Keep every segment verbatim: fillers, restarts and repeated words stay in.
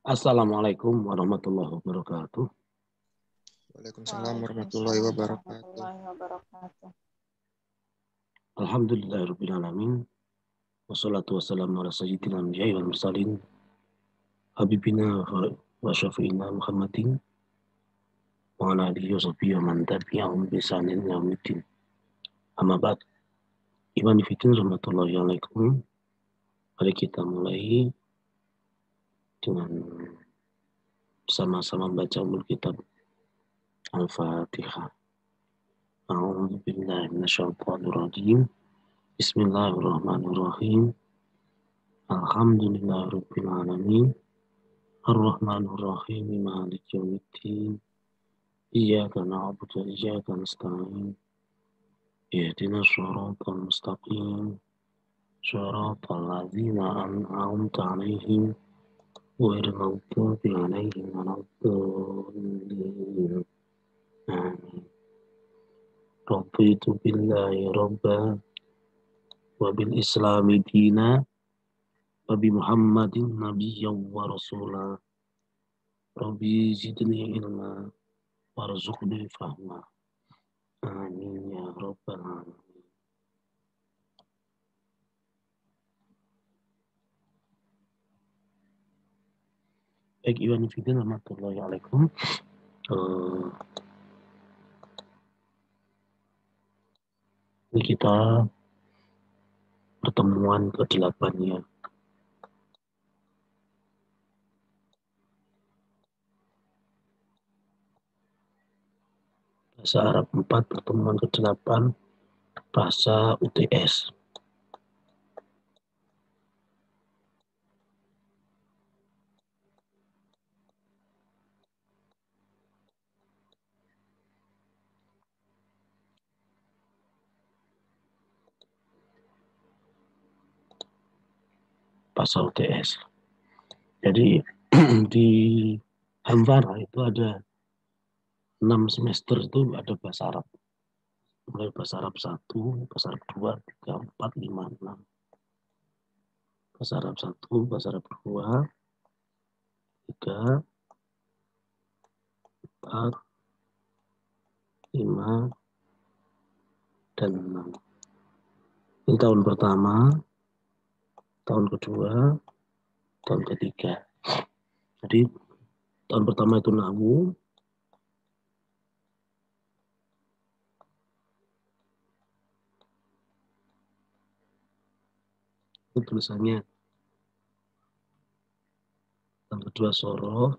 Assalamualaikum warahmatullahi wabarakatuh. Waalaikumsalam warahmatullahi Waalaikumsalam wabarakatuh. warahmatullahi wabarakatuh. Alhamdulillahirabbil alamin. Wassalatu wassalamu ala sayyidina anbiya'i wal mursalin. Habibina wa syafi'ina Muhammadin wa ala alihi wa sahbihi wa man tabi'ahum bi ihsanin ila yaumiddin. Amma ba'd. Iman fillah rahmatullahi alaikum. Mari kita mulai dengan sama-sama membaca umul kitab Al-Fatihah. A'udzu billahi minasyaitonir rajim. Bismillahirrahmanirrahim. Alhamdulillahirabbil alamin. Ar-Rahmanir-Rahim. Maliki yaumiddin. Iyyaka na'budu wa iyyaka nasta'in. Ihdinas shiratal mustaqim. Shiratal ladzina an'amta 'alaihim ghairil maghdubi 'alaihim waladdallin. Amin. Raditu billahi rabban wa bil islami dina wa bi Muhammadin nabiyyan wa rasula. Rabbi zidni ilma warzuqni fahma. Amin ya rabbal alamin. Baik, Iwan Fidin rahmatullahi alaikum. Uh, ini kita pertemuan ke delapan ya. Bahasa Arab empat, pertemuan ke delapan, bahasa U T S. Bahasa U T S. Jadi di Hamvara itu ada enam semester itu ada bahasa Arab. Mulai bahasa Arab satu, bahasa Arab dua, tiga, empat, lima, enam. Bahasa Arab satu, bahasa Arab dua, tiga, empat, lima, dan enam. Ini tahun pertama, tahun kedua, tahun ketiga. Jadi tahun pertama itu nahwu, itu tulisannya. Tahun kedua soroh,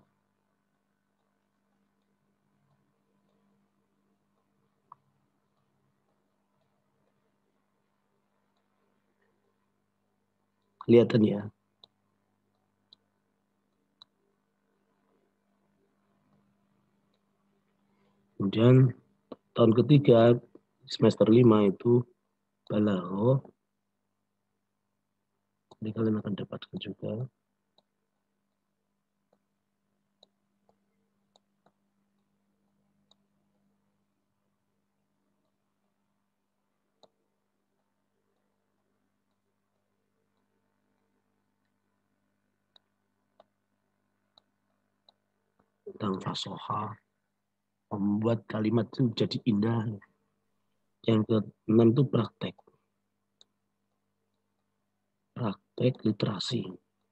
kelihatan ya. Kemudian tahun ketiga semester lima itu balaghah. Jadi kalian akan dapatkan juga. Tentang fasoha, membuat kalimat itu jadi indah. Yang keenam itu praktek. Praktek literasi.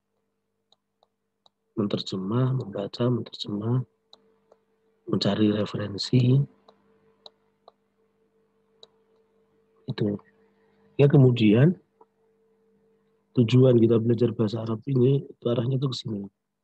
Menterjemah, membaca, menterjemah, mencari referensi. Itu. Ya kemudian tujuan kita belajar bahasa Arab ini itu arahnya tuh ke sini.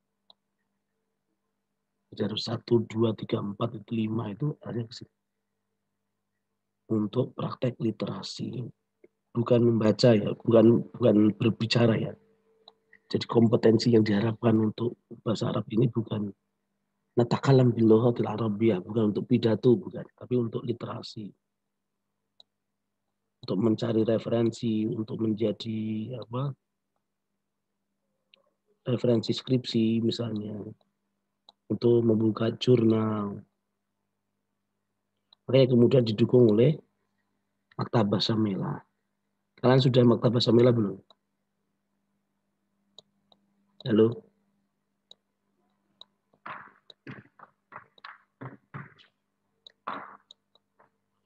Belajar satu, dua, tiga, empat, itu lima itu arahnya ke sini. Untuk praktek literasi. Bukan membaca ya, bukan bukan berbicara ya. Jadi kompetensi yang diharapkan untuk bahasa Arab ini bukan natakalam bil lughatil arabiyyah, bukan untuk pidato, bukan, tapi untuk literasi. Untuk mencari referensi, untuk menjadi apa? Referensi skripsi misalnya. Untuk membuka jurnal. Makanya kemudian didukung oleh Maktabah Syamilah. Kalian sudah Maktabah Syamilah belum? Halo?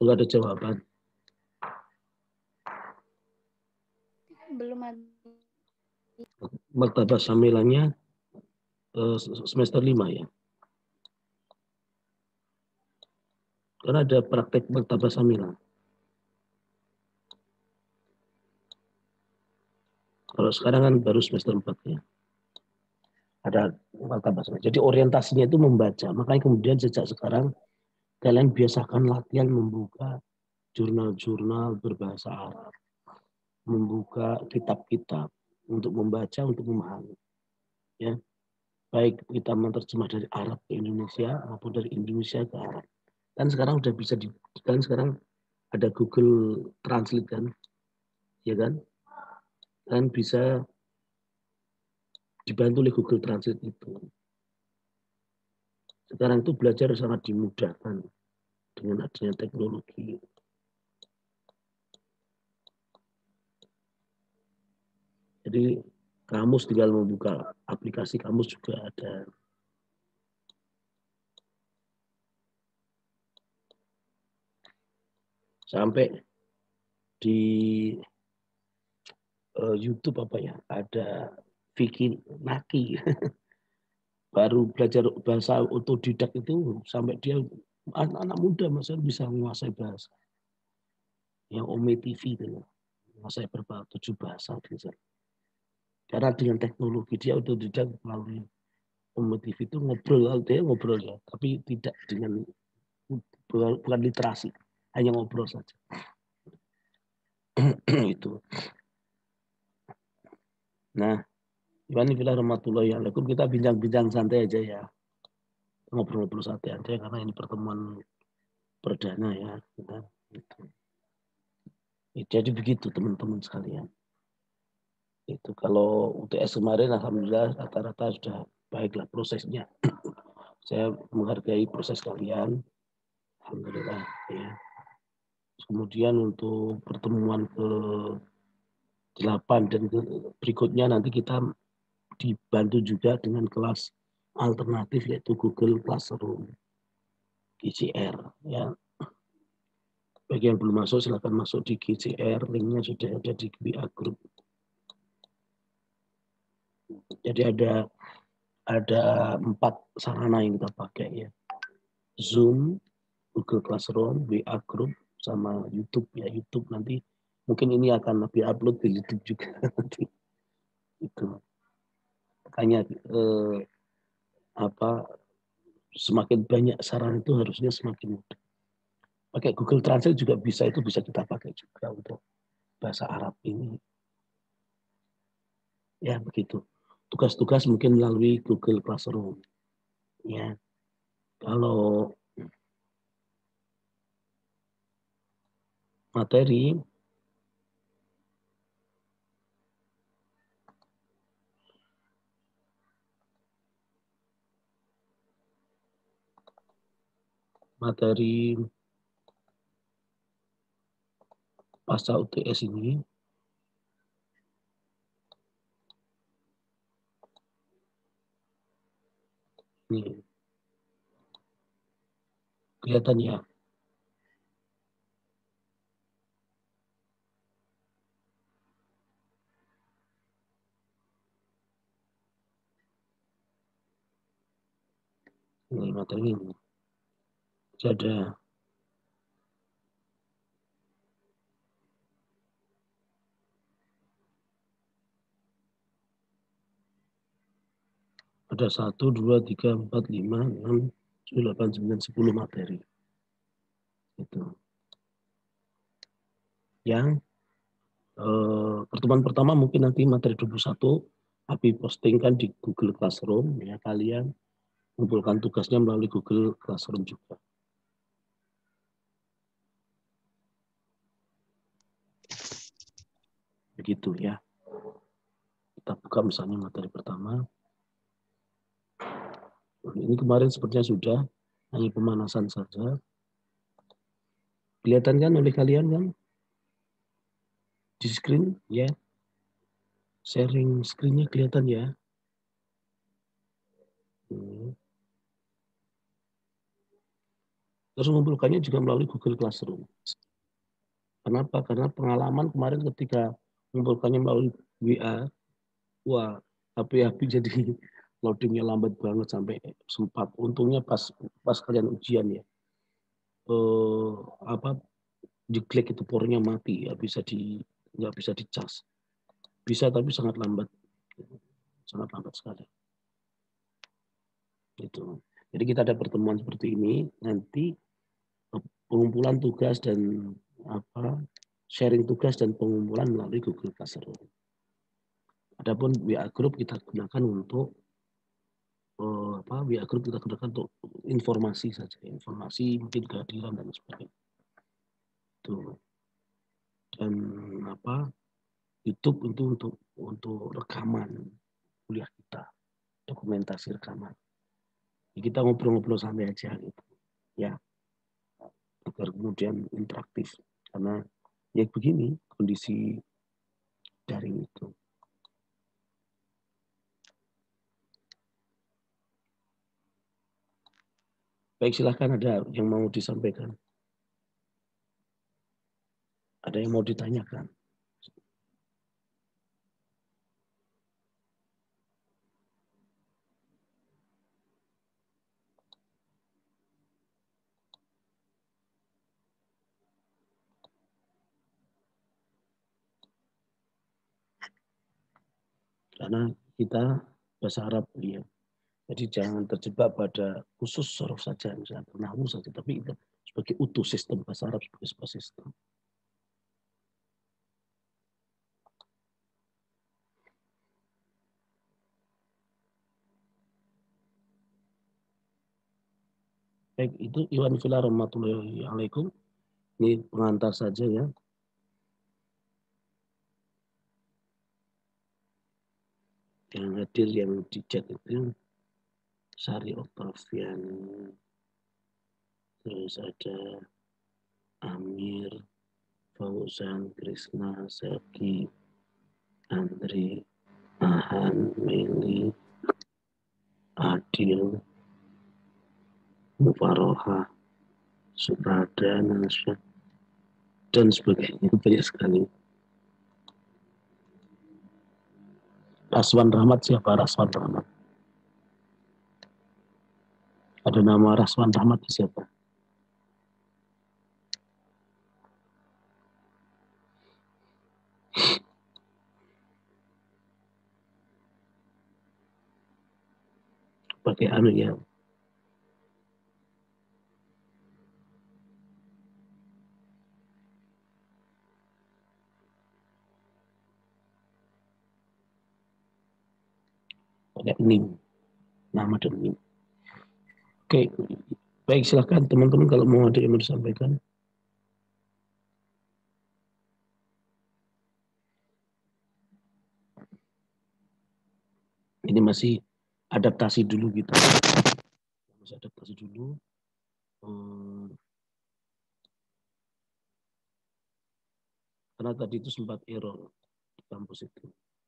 Enggak ada jawaban. Belum ada. Martabak samilannya eh, semester lima ya. Karena ada praktek martabak samilan. Kalau sekarang kan baru semester empat ya. Ada martabak samilan. Jadi orientasinya itu membaca. Makanya kemudian sejak sekarang kalian biasakan latihan membuka jurnal-jurnal berbahasa Arab. Membuka kitab-kitab untuk membaca, untuk memahami. Ya. Baik kita menerjemah dari Arab ke Indonesia maupun dari Indonesia ke Arab. Kan sekarang udah bisa di, kan sekarang ada Google Translate kan, ya kan? Dan bisa dibantu oleh Google Translate itu. Sekarang itu belajar sangat dimudahkan dengan adanya teknologi. Jadi kamus tinggal membuka aplikasi kamus juga ada. Sampai di uh, YouTube apa ya, ada Vicky Naki. Baru belajar bahasa otodidak itu sampai dia anak-anak muda masih bisa menguasai bahasa. Yang Ome T V itu menguasai berapa tujuh bahasa bisa. Karena dengan teknologi dia otodidak melalui Ome T V itu ngobrol, dia ngobrol ya, tapi tidak dengan bukan literasi, hanya ngobrol saja. Itu. Nah, Bismillahirrahmanirrahim warahmatullahi wabarakatuh. Kita bincang-bincang santai aja ya. Ngobrol-ngobrol santai aja karena ini pertemuan perdana ya. Kita, gitu. Jadi begitu teman-teman sekalian. Itu kalau U T S kemarin alhamdulillah rata-rata sudah baiklah prosesnya. Saya menghargai proses kalian. Alhamdulillah ya. Kemudian untuk pertemuan ke delapan dan ke berikutnya nanti kita dibantu juga dengan kelas alternatif yaitu Google Classroom G C R ya. Bagi yang belum masuk silakan masuk di G C R, linknya sudah ada di W A Group. Jadi ada ada empat sarana yang kita pakai ya. Zoom, Google Classroom, W A Group, sama YouTube ya. YouTube nanti mungkin ini akan lebih upload ke YouTube juga nanti. Itu. Makanya eh, apa semakin banyak sarana itu harusnya semakin mudah. Pakai Google Translate juga bisa, itu bisa kita pakai juga untuk bahasa Arab ini. Ya begitu. Tugas-tugas mungkin melalui Google Classroom. Ya. Kalau materi materi pasca U T S ini ini kelihatan ya. Ini materi ini. Jadi ada ada satu, dua, tiga, empat, lima, enam, tujuh, delapan, sembilan, sepuluh materi. Itu. Yang eh, pertemuan pertama mungkin nanti materi dua puluh satu, tapi postingkan di Google Classroom ya, kalian kumpulkan tugasnya melalui Google Classroom juga. Begitu ya. Kita buka misalnya materi pertama. Ini kemarin sepertinya sudah, hanya pemanasan saja. Kelihatan kan oleh kalian kan? Di screen ya. Sharing screen-nya kelihatan ya. Terus mengumpulkannya juga melalui Google Classroom. Kenapa? Karena pengalaman kemarin ketika mengumpulkannya melalui W A, wah, H P H P jadi loadingnya lambat banget sampai sempat. Untungnya pas pas kalian ujian ya, eh, apa diklik itu pornya mati, ya bisa di nggak bisa dicas. Bisa tapi sangat lambat, sangat lambat sekali. Gitu. Jadi kita ada pertemuan seperti ini, nanti pengumpulan tugas dan apa sharing tugas dan pengumpulan melalui Google Classroom. Adapun W A Group kita gunakan untuk uh, apa W A Group kita gunakan untuk informasi saja, informasi mungkin kehadiran dan sebagainya. Tuh. Dan apa YouTube itu untuk untuk rekaman kuliah kita, dokumentasi rekaman. Kita ngobrol-ngobrol santai aja gitu, ya, agar kemudian interaktif. Karena ya begini kondisi daring itu. Baik, silahkan ada yang mau disampaikan. Ada yang mau ditanyakan. Karena kita bahasa Arab ya. Jadi jangan terjebak pada khusus sorof saja, misalnya nahwu saja, tapi itu sebagai utuh sistem bahasa Arab sebagai sebuah sistem. Baik, itu Iwan Fila rahmatullahi alaikum. Ini pengantar saja ya. Yang hadir yang di chat itu Sari Octavian, terus ada Amir, Fauzan, Krisna, Sergi, Andri, Ahan, Meli, Adil, Mufaroha, Suprada, Nasya, dan sebagainya. Banyak sekali. Raswan Rahmat, siapa Raswan Rahmat? Ada nama Raswan Rahmat siapa? Pakai anu ya. Pakai nim. Nama dan nim. Oke, baik, silakan teman-teman kalau mau ada yang mau disampaikan. Ini masih adaptasi dulu gitu. Masih adaptasi dulu. Hmm, karena tadi itu sempat error di kampus itu.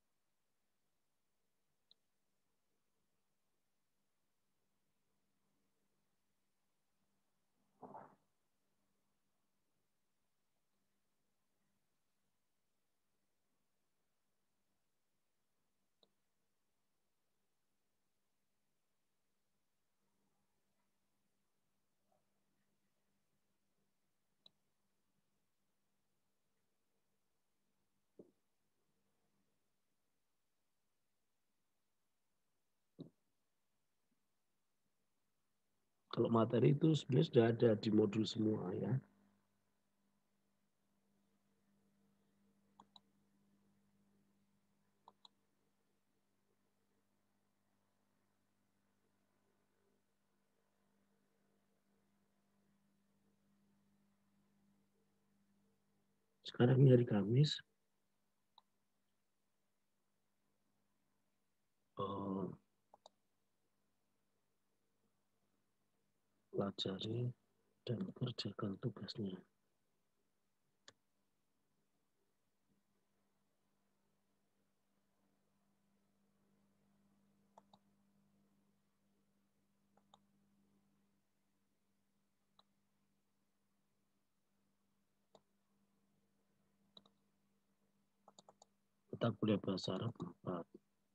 Kalau materi itu sebenarnya sudah ada di modul semua ya. Sekarang ini hari Kamis. Uh, pelajari dan kerjakan tugasnya. mata kuliah bahasa Arab empat.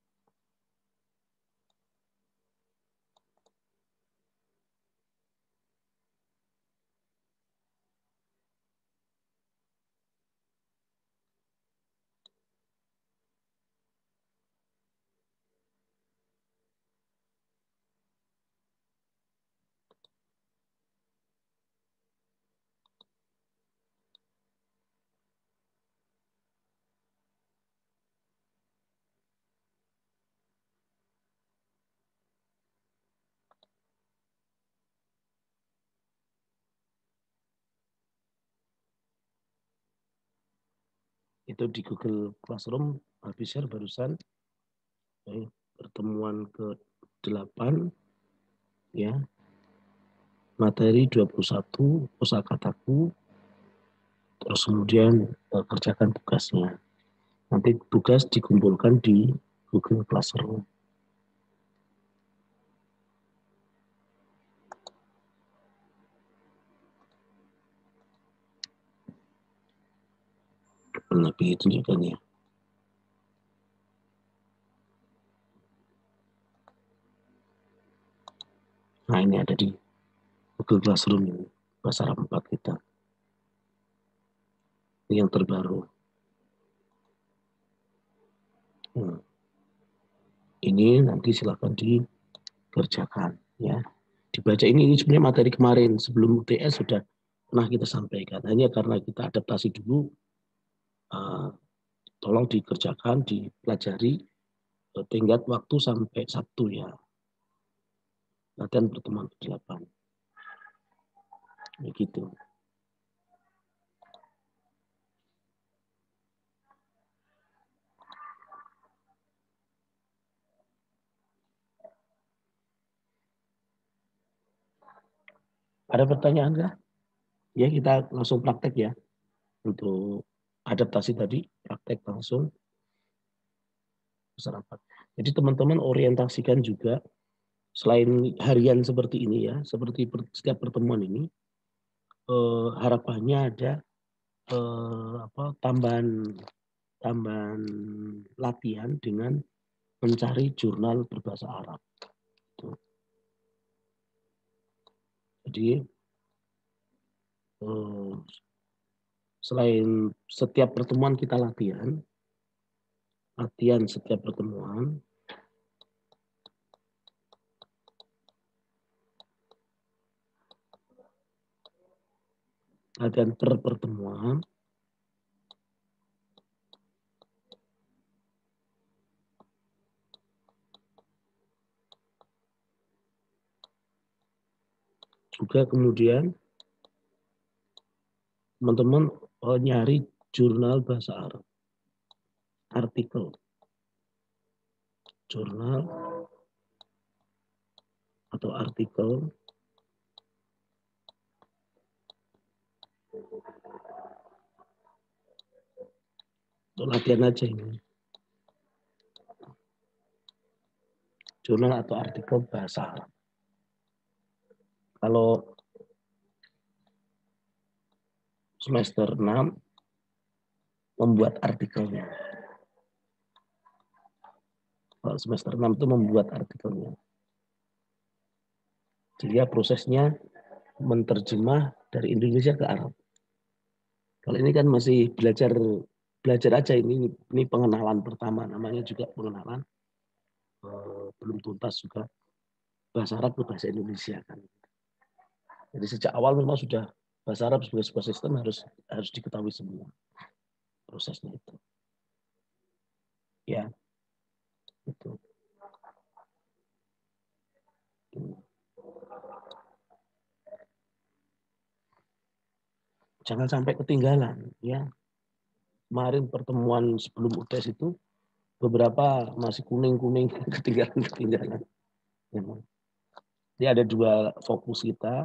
Itu di Google Classroom habis share barusan. Oke, pertemuan ke delapan ya. Materi dua puluh satu kosakataku. Terus kemudian uh, kerjakan tugasnya. Nanti tugas dikumpulkan di Google Classroom. Lebih tunjukkannya. Nah ini ada di Google Classroom ini, bahasa Arab empat kita. Ini yang terbaru. Hmm. Ini nanti silakan dikerjakan ya. Dibaca ini, ini sebenarnya materi kemarin sebelum U T S sudah pernah kita sampaikan. Hanya karena kita adaptasi dulu, uh, tolong dikerjakan, dipelajari uh, tenggat waktu sampai Sabtu ya. Latihan pertemuan ke delapan. Begitu. Ada pertanyaan nggak? Ya kita langsung praktek ya. Untuk adaptasi tadi, praktek langsung. Jadi teman-teman orientasikan juga, selain harian seperti ini ya, seperti setiap pertemuan ini, eh, harapannya ada eh, apa, tambahan tambahan latihan dengan mencari jurnal berbahasa Arab. Tuh. Jadi eh, selain setiap pertemuan kita latihan, latihan setiap pertemuan, latihan per pertemuan, juga kemudian teman-teman oh, nyari jurnal bahasa Arab, artikel, jurnal atau artikel untuk latihan aja ini, jurnal atau artikel bahasa Arab. Kalau semester enam membuat artikelnya. Kalau semester enam itu membuat artikelnya. Dia prosesnya menerjemah dari Indonesia ke Arab. Kalau ini kan masih belajar belajar aja ini ini pengenalan pertama, namanya juga pengenalan. Eh, belum tuntas juga bahasa Arab ke bahasa Indonesia kan. Jadi sejak awal memang sudah bahasa Arab sebagai sebuah sistem harus harus diketahui semua prosesnya itu. Ya, itu. Jangan sampai ketinggalan ya. Kemarin pertemuan sebelum U T S itu beberapa masih kuning-kuning ketinggalan-ketinggalan. Jadi ada dua fokus kita.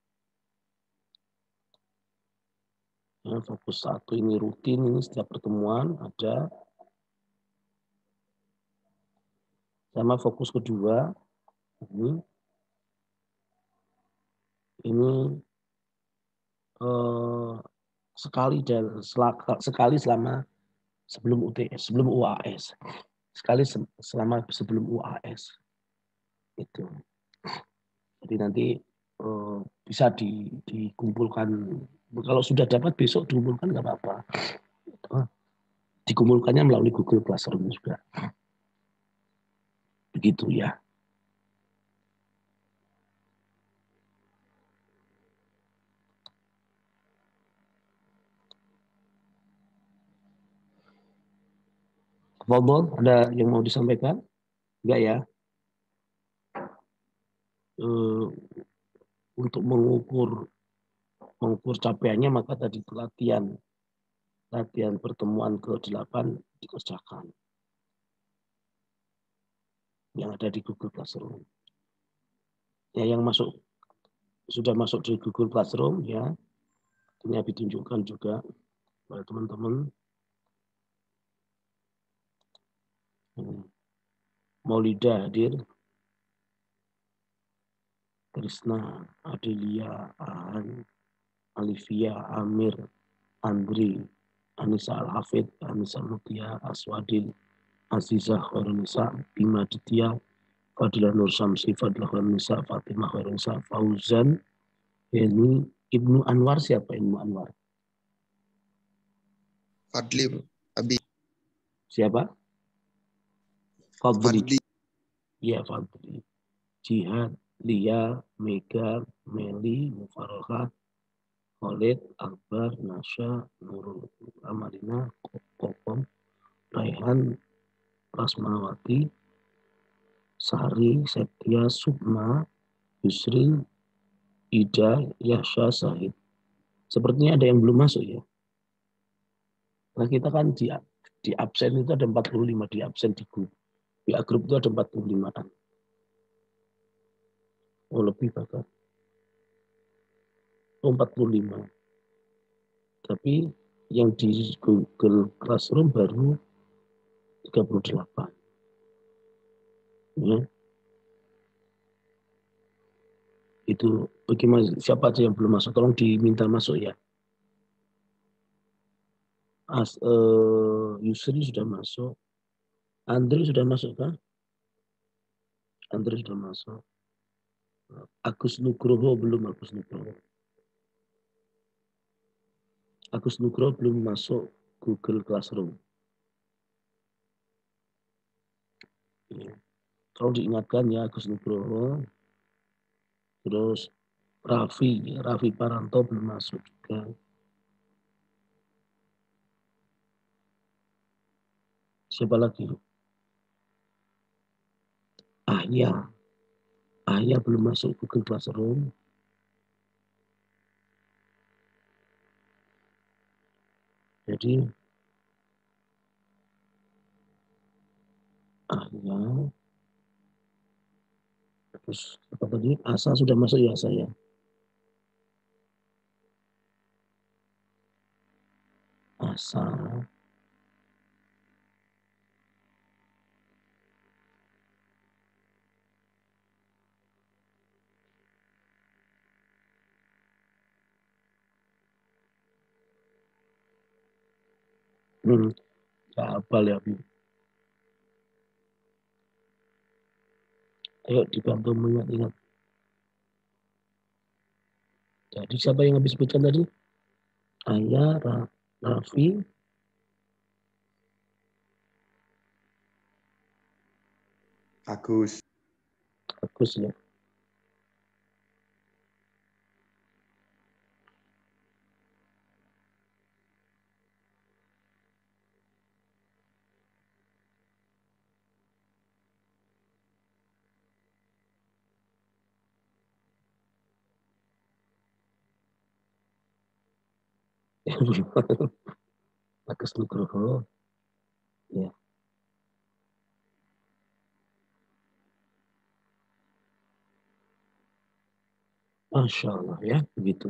Ya, fokus satu ini rutin, ini setiap pertemuan ada. Sama fokus kedua, ini, ini eh, sekali dan sekali selama sebelum U T S, sebelum U A S. Sekali selama sebelum U A S. Itu. Jadi nanti eh, bisa di, dikumpulkan. Kalau sudah dapat besok dikumpulkan nggak apa-apa. Dikumpulkannya melalui Google Classroom juga. Begitu ya. Bobol, ada yang mau disampaikan? Enggak ya? Uh, untuk mengukur mengukur capaiannya maka tadi latihan latihan pertemuan ke delapan dikerjakan yang ada di Google Classroom. Ya, yang masuk sudah masuk di Google Classroom ya, ini ditunjukkan juga pada teman-teman. Maulida hadir, Krisna, Adelia, Ahan, Alivia, Amir, Andri, Anissa Al-Hafid, Anissa Mutia, Aswadil, Azizah Khairunisa, Bima Ditya, Fadilah Nur Samsi, Fadilah Khairunisa, Fatimah Khairunisa, Fauzan, ini Ibnu Anwar. Siapa Ibnu Anwar? Fadli, Abi. Siapa? Fadli. Fadli. Ya, Fadli. Jihad, Lia, Mega, Meli, Mufarohat, Khalid, Akbar, Nasya, Nurul, Amarina, Kokom, Raihan, Rasmawati, Sari, Setia, Sukma, Yusri, Ida, Yasha, Sahid. Sepertinya ada yang belum masuk ya. Nah kita kan di, di absen itu ada empat puluh lima, di absen di grup. Di grup itu ada empat puluh lima-an. Oh lebih bahkan. Oh empat puluh lima. Tapi yang di Google Classroom baru tiga puluh delapan. Ya. Itu bagaimana, siapa aja yang belum masuk, tolong diminta masuk ya. As, uh, Yusri sudah masuk. Andri sudah masuk kan? Andri sudah masuk. Agus Nugroho belum, Agus Nugroho. Agus Nugroho belum masuk Google Classroom. Ya. Tolong diingatkan ya Agus Nugroho. Terus Raffi, Raffi Paranto belum masuk juga. Siapa lagi? Ahya. Ahya belum masuk Google Classroom. Jadi Ahya. Terus apa tadi? Asa sudah masuk ya saya. Asa. Hmm, gak hafal ya, Bu. Ayo dibantu mengingat-ingat. Jadi siapa yang habis sebutkan tadi? Ayah, Raffi, Agus. Agus ya. Agus Nugroho. Ya. Masya Allah ya, begitu.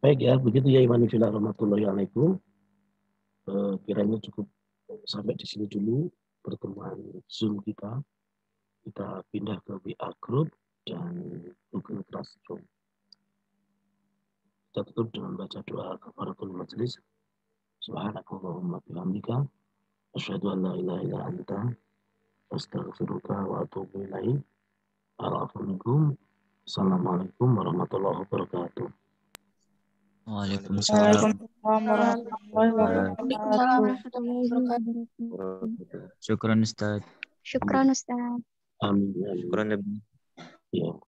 Baik ya, begitu ya Iman fillah rahmatullahi alaikum. Eh, kiranya cukup sampai di sini dulu pertemuan Zoom kita. Kita pindah ke W A Group dan Google Classroom. Kita tutup dengan baca doa kafaratul majelis. Subhanakallahumma bihamdika asyhadu an la ilaha illa anta astaghfiruka wa atubu ilaik. Assalamualaikum warahmatullahi wabarakatuh. Waalaikumsalam. Waalaikumsalam warahmatullahi wabarakatuh. Syukran Ustaz. Syukran Ustaz. Amin. Amin. Syukuran Nabi. Ya.